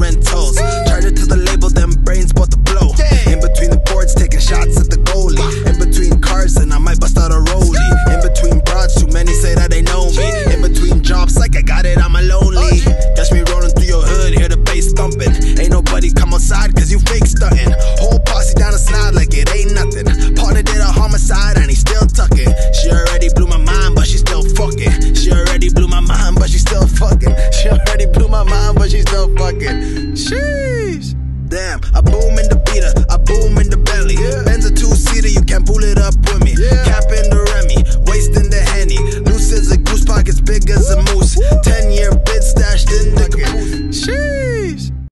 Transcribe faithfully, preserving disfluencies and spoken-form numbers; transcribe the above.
rentals. Charge it to the label, them brains about to blow. In between the boards, taking shots at the goalie. In between cars, and I might bust out a rollie. In between broads, too many say that they know me. In between jobs, like I got it, I'm a lonely. Catch me rolling through your hood, hear the bass thumping. Ain't nobody come outside, cause you fake stunting. Whole posse down the slide like it ain't nothing. Partner did a homicide, and he still tucking. She already blew my mind, but she still fucking. She already blew my mind, but she still fucking. She already blew my mind, but she still fucking. Sheesh. Damn, I boom in the beater, I boom in the belly. Yeah. Benz a two-seater, you can't pull it up with me. Yeah. Cap in the Remy, waist in the Henny. Loose as a goose, pockets big as a moose.